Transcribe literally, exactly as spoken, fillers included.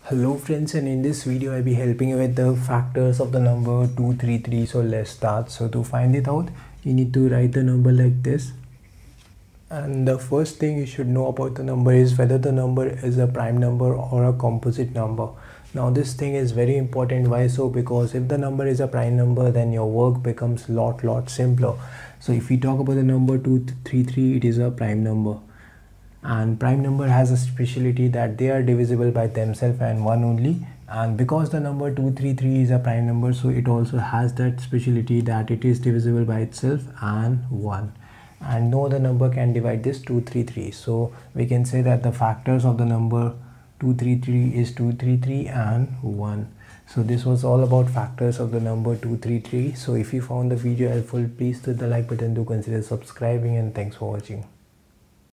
Hello friends, and in this video I'll be helping you with the factors of the number two hundred thirty-three. So let's start. So to find it out, you need to write the number like this. And the first thing you should know about the number is whether the number is a prime number or a composite number. Now this thing is very important. Why so? Because if the number is a prime number, then your work becomes lot lot simpler. So if we talk about the number two hundred thirty-three, it is a prime number. And prime number has a speciality that they are divisible by themselves and one only, and because the number two hundred thirty-three is a prime number, so it also has that speciality that it is divisible by itself and one, and no other number can divide this two hundred thirty-three. So we can say that the factors of the number two hundred thirty-three is two hundred thirty-three and one. So this was all about factors of the number two hundred thirty-three. So if you found the video helpful, please hit the like button, do consider subscribing, and thanks for watching.